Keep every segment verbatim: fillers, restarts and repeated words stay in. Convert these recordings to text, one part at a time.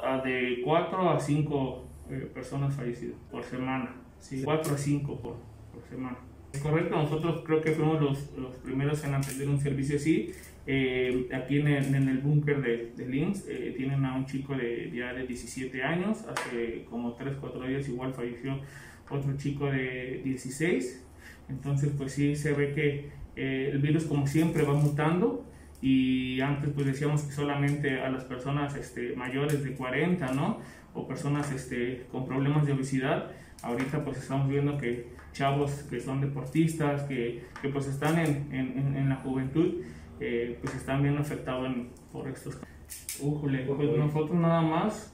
a de cuatro a cinco eh, personas fallecidas por semana, ¿sí? cuatro a cinco por, por semana. Es correcto, nosotros creo que fuimos los, los primeros en atender un servicio así. Eh, aquí en el, en el búnker de, de Links eh, tienen a un chico de ya de diecisiete años, hace como tres cuatro días igual falleció otro chico de dieciséis. Entonces pues sí se ve que eh, el virus como siempre va mutando, y antes pues decíamos que solamente a las personas este, mayores de cuarenta, ¿no? O personas este, con problemas de obesidad. Ahorita pues estamos viendo que chavos que son deportistas, que, que pues están en, en, en la juventud, eh, pues están bien afectados en, por estos. Újole, pues nosotros nada más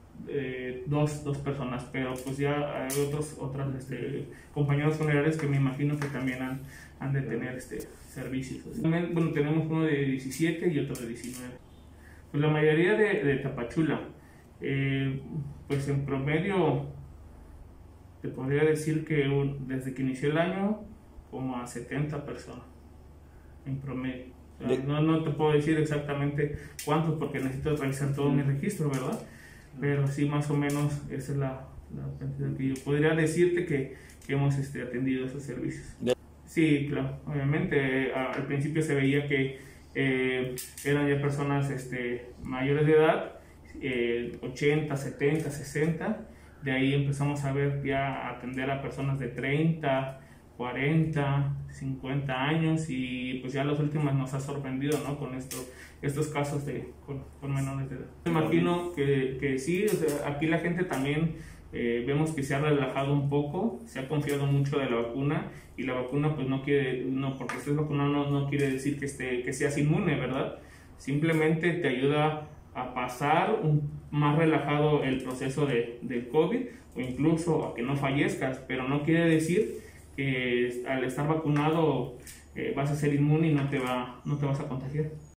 eh, dos, dos personas, pero pues ya hay otros otras este, compañeros funerarios que me imagino que también han, han de tener este, servicios. También, bueno, tenemos uno de diecisiete y otro de diecinueve. Pues la mayoría de, de Tapachula, eh, pues en promedio te podría decir que un, desde que inició el año como a setenta personas en promedio. O sea, no, no te puedo decir exactamente cuántos porque necesito revisar todo mi registro, ¿verdad? Pero sí, más o menos esa es la, la cantidad que yo podría decirte que, que hemos este, atendido esos servicios. Sí, claro, obviamente a, al principio se veía que eh, eran ya personas este, mayores de edad, eh, ochenta, setenta, sesenta. De ahí empezamos a ver ya a atender a personas de treinta, cuarenta, cincuenta años, y pues ya los últimos nos ha sorprendido, ¿no? Con esto, estos casos de, con, con menores de edad. Me imagino que, que sí, o sea, aquí la gente también eh, vemos que se ha relajado un poco, se ha confiado mucho de la vacuna, y la vacuna pues no quiere, no, porque estés vacunado no, no quiere decir que, esté, que seas inmune, ¿verdad? Simplemente te ayuda a pasar un, más relajado el proceso de, del COVID, o incluso a que no fallezcas, pero no quiere decir que al estar vacunado eh, vas a ser inmune y no te, va, no te vas a contagiar.